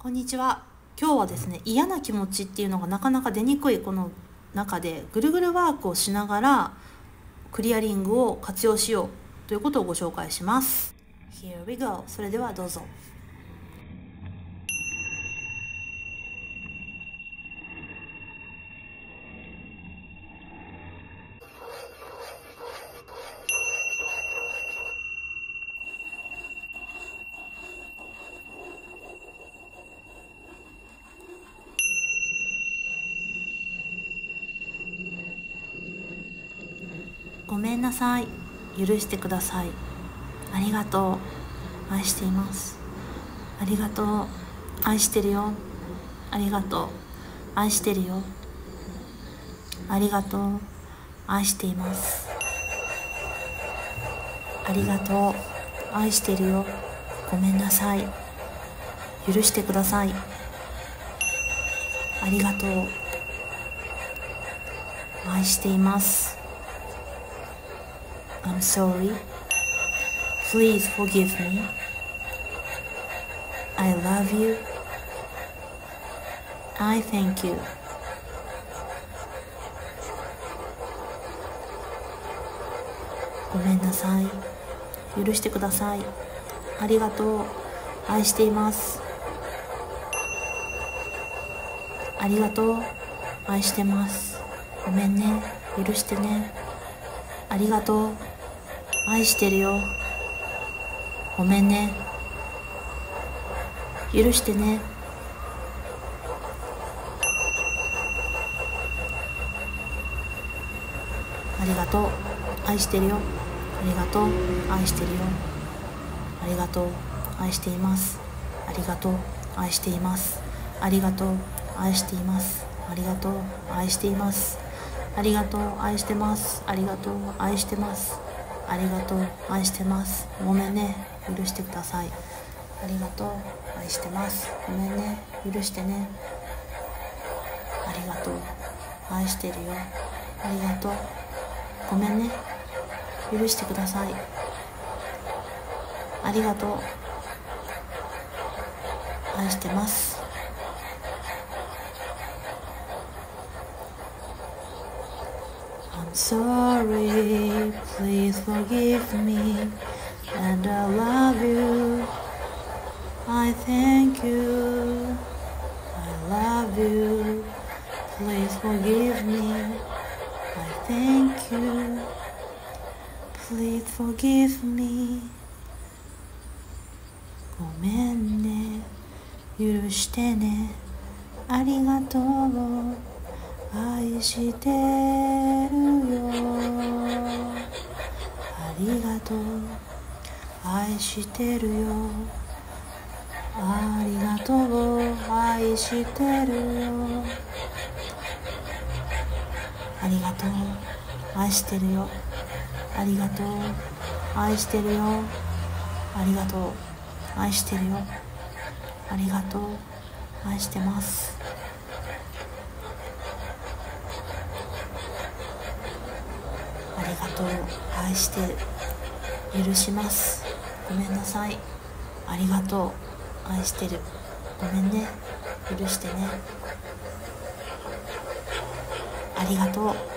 こんにちは。今日はですね、嫌な気持ちっていうのがなかなか出にくいこの中でぐるぐるワークをしながらクリアリングを活用しようということをご紹介します。 Here we go。 それではどうぞ。ごめんなさい、許してください、ありがとう、愛しています、ありがとう、愛してるよ、ありがとう、愛してるよ、ありがとう、愛しています、ありがとう、愛してるよ、ごめんなさい、許してください、ありがとう、愛しています、I'm sorry. Please forgive me. I love you. I thank you. ごめんなさい。許してください。ありがとう。愛しています。ありがとう。愛してます。ごめんね。許してね。ありがとう。愛してるよ。ごめんね。許してね。ありがとう。愛してるよ。ありがとう。愛してるよ。ありがとう。愛しています。ありがとう。愛しています。ありがとう。愛しています。ありがとう。愛しています。ありがとう。愛してます。ありがとう。愛してます。ありがとう。愛してます。ごめんね。許してください。ありがとう。愛してます。ごめんね。許してね。ありがとう。愛してるよ。ありがとう。ごめんね。許してください。ありがとう。愛してます。I'm sorry, please forgive me, and I love you. I thank you. I love you. Please forgive me. I thank you. Please forgive me. ごめんね。許してね。ありがとう。愛してるよ。ありがとう。愛してるよ。ありがとう。愛してるよ。ありがとう。愛してるよ。ありがとう。愛してるよ。ありがとう。愛してるよ。ありがとう。愛してます。ありがとう。愛してる。許します。ごめんなさい。ありがとう。愛してる。ごめんね。許してね。ありがとう。